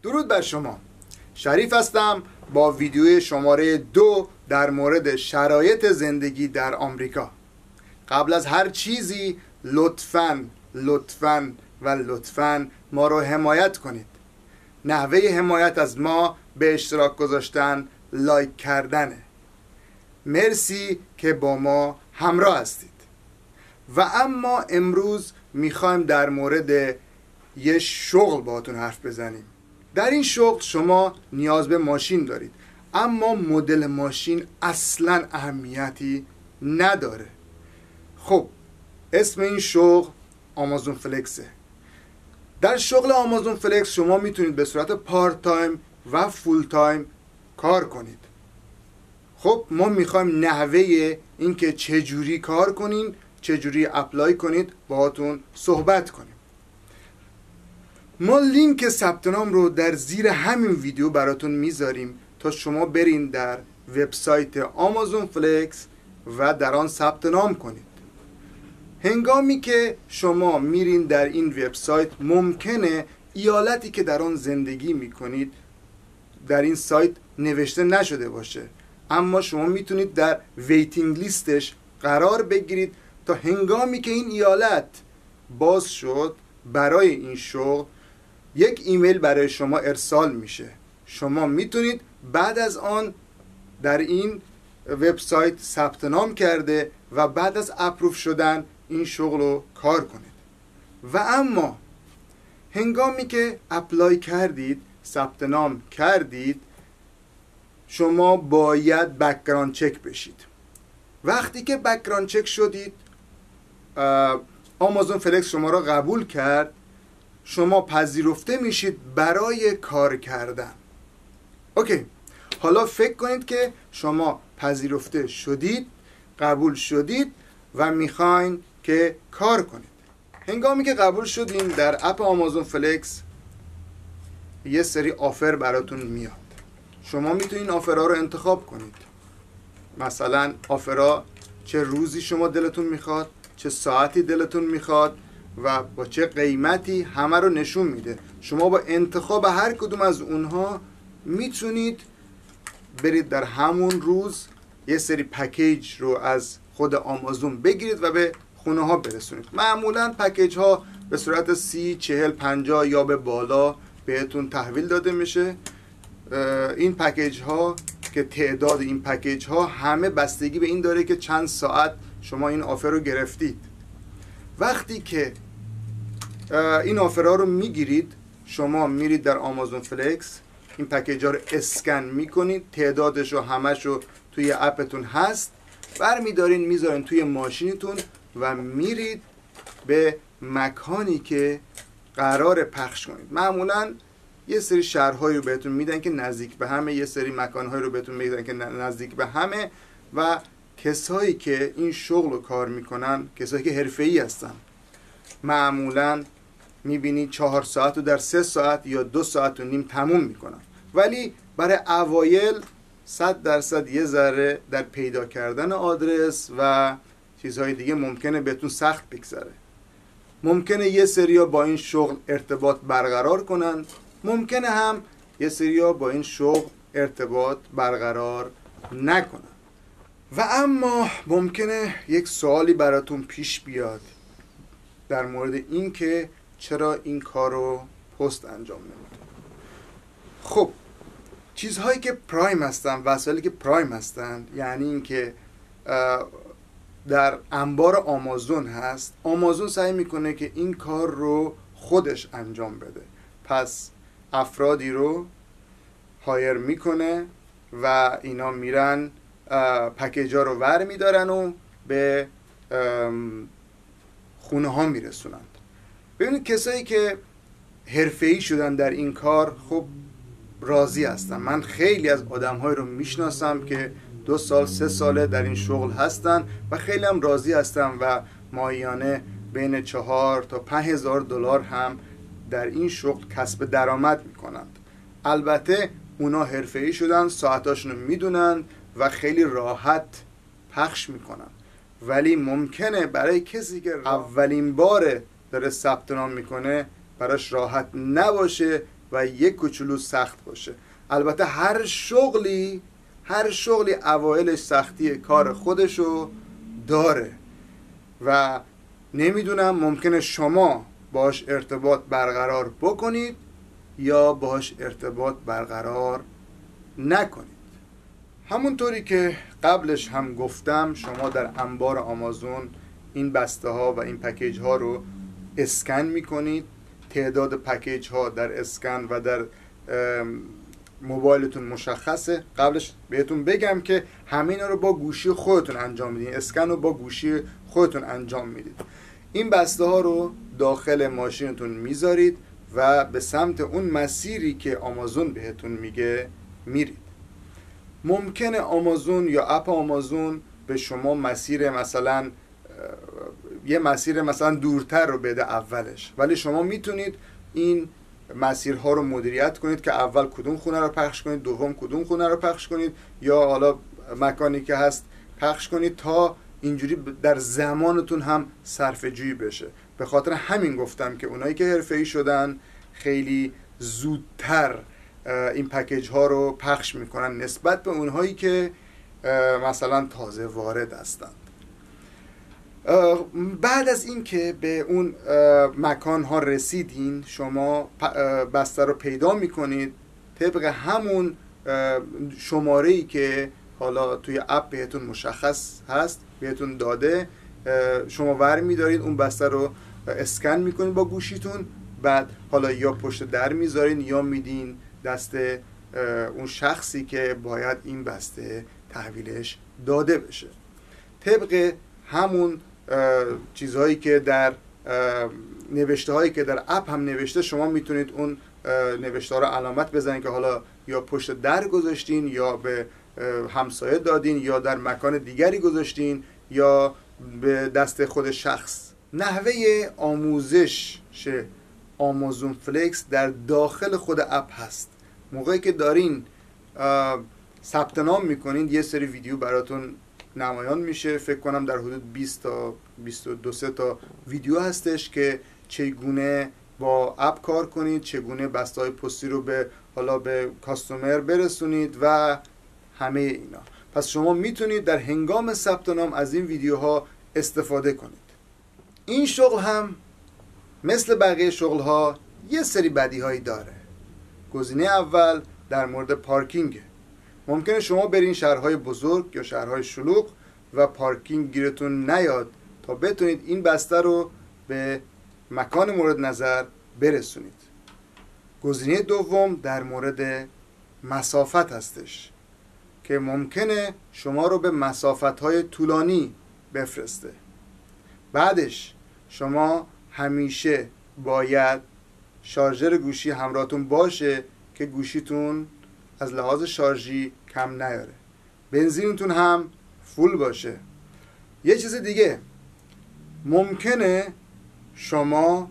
درود بر شما. شریف هستم با ویدیوی شماره 2 در مورد شرایط زندگی در آمریکا. قبل از هر چیزی لطفاً ما رو حمایت کنید. نحوه حمایت از ما به اشتراک گذاشتن، لایک کردنه. مرسی که با ما همراه هستید. و اما امروز میخوایم در مورد یه شغل باهاتون حرف بزنیم. در این شغل شما نیاز به ماشین دارید، اما مدل ماشین اصلا اهمیتی نداره. خب اسم این شغل آمازون فلکسه. در شغل آمازون فلکس شما میتونید به صورت پارت تایم و فول تایم کار کنید. خب ما میخوایم نحوه اینکه چجوری کار کنین، چجوری اپلای کنید باهاتون صحبت کنیم. ما لینک ثبت نام رو در زیر همین ویدیو براتون میذاریم تا شما برین در وبسایت آمازون فلکس و در آن ثبت نام کنید. هنگامی که شما میرین در این وبسایت ممکنه ایالتی که در آن زندگی میکنید در این سایت نوشته نشده باشه، اما شما میتونید در ویتینگ لیستش قرار بگیرید تا هنگامی که این ایالت باز شد برای این شغل یک ایمیل برای شما ارسال میشه. شما میتونید بعد از آن در این وبسایت ثبت نام کرده و بعد از اپروف شدن این شغل رو کار کنید. و اما هنگامی که اپلای کردید، ثبت نام کردید، شما باید بک‌گراند چک بشید. وقتی که بک‌گراند چک شدید، آمازون فلکس شما را قبول کرد، شما پذیرفته میشید برای کار کردن. اوکی، حالا فکر کنید که شما پذیرفته شدید، قبول شدید و میخواین که کار کنید. هنگامی که قبول شدین در اپ آمازون فلکس یه سری آفر براتون میاد. شما میتونین آفرها رو انتخاب کنید. مثلا آفرها چه روزی شما دلتون میخواد، چه ساعتی دلتون میخواد و با چه قیمتی همه رو نشون میده. شما با انتخاب هر کدوم از اونها میتونید برید در همون روز یه سری پکیج رو از خود آمازون بگیرید و به خونه ها برسونید. معمولا پکیج ها به صورت 30، 40، 50 یا به بالا بهتون تحویل داده میشه. این پکیج ها که تعداد این پکیج ها همه بستگی به این داره که چند ساعت شما این آفر رو گرفتید. وقتی که این آفرها رو میگیرید، شما میرید در آمازون فلکس، این پکیج ها رو اسکن میکنید، تعدادش رو همش رو توی اپتون هست، برمیدارین میذارین توی ماشینتون و میرید به مکانی که قرار پخش کنید. معمولا یه سری شهرهایی رو بهتون میدن که نزدیک به همه، یه سری مکانهایی رو بهتون میدن که نزدیک به همه و کسایی که این شغل رو کار میکنن، کسایی که حرفه‌ای هستن، معمولا میبینید 4 ساعت رو در 3 ساعت یا 2 ساعت و نیم تموم میکنن. ولی برای اوایل 100% یه ذره در پیدا کردن آدرس و چیزهای دیگه ممکنه بهتون سخت بگذره. ممکنه یه سریا با این شغل ارتباط برقرار کنن، ممکنه هم یه سریا با این شغل ارتباط برقرار نکنن. و اما ممکنه یک سوالی براتون پیش بیاد در مورد این که چرا این کار رو پست انجام نمیده. خب چیزهایی که پرایم هستن، وسایلی که پرایم هستن، یعنی این که در انبار آمازون هست، آمازون سعی میکنه که این کار رو خودش انجام بده. پس افرادی رو هایر میکنه و اینا میرن پکیج ها رو ور میدارن و به خونه ها میرسونند. ببینید کسایی که حرفه‌ای شدن در این کار خب راضی هستن. من خیلی از آدم‌های رو میشناسم که 2 سال 3 ساله در این شغل هستن و خیلی هم راضی هستن و ماهیانه بین 4 تا 5,000 دلار هم در این شغل کسب درآمد میکنند. البته اونا حرفه‌ای شدن، ساعتاشون رو میدونن و خیلی راحت پخش میکنن. ولی ممکنه برای کسی که اولین بار داره ثبت نام میکنه براش راحت نباشه و یک کوچولو سخت باشه. البته هر شغلی اوایلش سختی کار خودشو داره و نمیدونم ممکنه شما باش ارتباط برقرار بکنید یا باش ارتباط برقرار نکنید. همونطوری که قبلش هم گفتم، شما در انبار آمازون این بسته ها و این پکیج ها رو اسکن میکنید. تعداد پکیج ها در اسکن و در موبایلتون مشخصه. قبلش بهتون بگم که همه اینا رو با گوشی خودتون انجام میدین، اسکن رو با گوشی خودتون انجام میدید. این بسته ها رو داخل ماشینتون میذارید و به سمت اون مسیری که آمازون بهتون میگه میرید. ممکنه آمازون یا اپ آمازون به شما مسیر مثلا یه مسیر مثلا دورتر رو بده اولش، ولی شما میتونید این مسیرها رو مدیریت کنید که اول کدوم خونه رو پخش کنید، دوم کدوم خونه رو پخش کنید، یا حالا مکانی که هست پخش کنید تا اینجوری در زمانتون هم صرفه جویی بشه. به خاطر همین گفتم که اونایی که حرفه‌ای شدن خیلی زودتر این پکیج ها رو پخش میکنن نسبت به اونهایی که مثلا تازه وارد هستند. بعد از این که به اون مکان ها رسیدین، شما بسته رو پیدا میکنید طبق همون شماره‌ای که حالا توی اپ بهتون مشخص هست، بهتون داده. شما ور میدارید اون بسته رو اسکن میکنید با گوشیتون، بعد حالا یا پشت در میذارین یا میدین دست اون شخصی که باید این بسته تحویلش داده بشه. طبق همون چیزهایی که در نوشته هایی که در اپ هم نوشته، شما میتونید اون نوشته ها رو علامت بزنید که حالا یا پشت در گذاشتین یا به همسایه دادین یا در مکان دیگری گذاشتین یا به دست خود شخص. نحوه آموزش آمازون فلکس در داخل خود اپ هست. موقعی که دارین ثبت نام میکنین یه سری ویدیو براتون نمایان میشه. فکر کنم در حدود 20 تا 22 تا ویدیو هستش که چگونه با اپ کار کنید، چگونه بسته‌های پستی رو به کاستومر برسونید و همه اینا. پس شما میتونید در هنگام ثبت نام از این ویدیوها استفاده کنید. این شغل هم مثل بقیه شغل‌ها یه سری بدیهایی داره. گزینه اول در مورد پارکینگ. ممکنه شما برین شهرهای بزرگ یا شهرهای شلوغ و پارکینگ گیرتون نیاد تا بتونید این بسته رو به مکان مورد نظر برسونید. گزینه دوم در مورد مسافت هستش که ممکنه شما رو به مسافت‌های طولانی بفرسته. بعدش شما همیشه باید شارژر گوشی همراهتون باشه که گوشیتون از لحاظ شارژی کم نیاره. بنزینتون هم فول باشه. یه چیز دیگه، ممکنه شما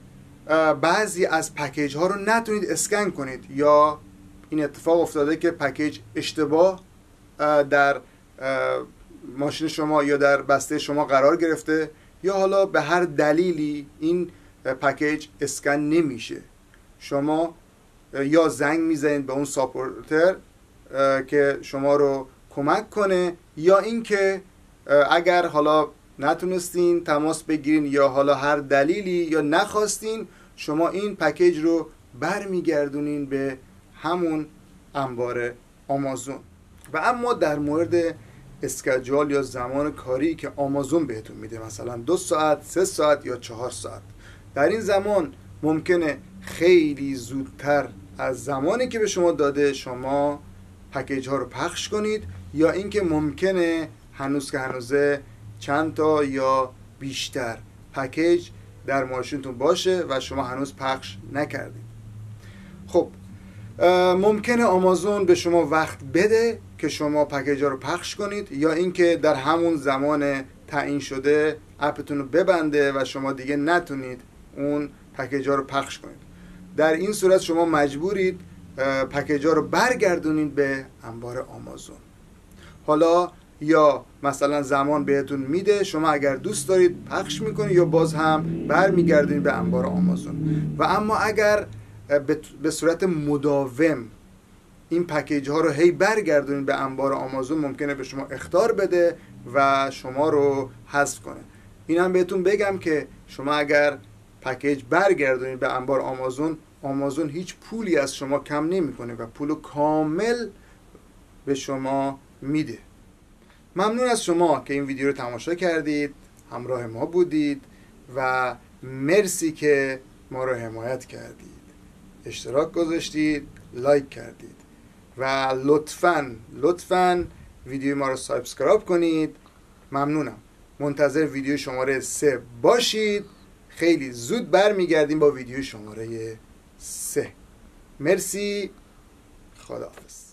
بعضی از پکیج ها رو نتونید اسکن کنید یا این اتفاق افتاده که پکیج اشتباه در ماشین شما یا در بسته شما قرار گرفته یا حالا به هر دلیلی این پکیج اسکن نمیشه. شما یا زنگ میزنید به اون ساپورتر که شما رو کمک کنه، یا اینکه اگر حالا نتونستین تماس بگیرین یا حالا هر دلیلی یا نخواستین، شما این پکیج رو برمیگردونین به همون انبار آمازون. و اما در مورد اسکجول یا زمان کاری که آمازون بهتون میده، مثلا 2 ساعت، 3 ساعت یا 4 ساعت، در این زمان ممکنه خیلی زودتر از زمانی که به شما داده شما پکیج ها رو پخش کنید، یا اینکه ممکنه هنوز که هنوزه چند تا یا بیشتر پکیج در ماشینتون باشه و شما هنوز پخش نکردید. خب ممکنه آمازون به شما وقت بده که شما پکیج ها رو پخش کنید، یا اینکه در همون زمان تعیین شده اپتون رو ببنده و شما دیگه نتونید اون پکیج ها رو پخش کنید. در این صورت شما مجبورید پکیج ها رو برگردونید به انبار آمازون. حالا یا مثلا زمان بهتون میده، شما اگر دوست دارید پخش میکنید یا باز هم برمیگردونید به انبار آمازون. و اما اگر به صورت مداوم این پکیج ها رو هی برگردونید به انبار آمازون، ممکنه به شما اخطار بده و شما رو حذف کنه. اینم بهتون بگم که شما اگر پکیج برگردونید به انبار آمازون هیچ پولی از شما کم نمیکنه و پولو کامل به شما میده. ممنون از شما که این ویدیو رو تماشا کردید، همراه ما بودید و مرسی که ما رو حمایت کردید، اشتراک گذاشتید، لایک کردید و لطفاً ویدیو ما رو سابسکرایب کنید. ممنونم. منتظر ویدیو شماره 3 باشید. خیلی زود برمیگردیم با ویدیو شماره 3. مرسی. خداحافظ.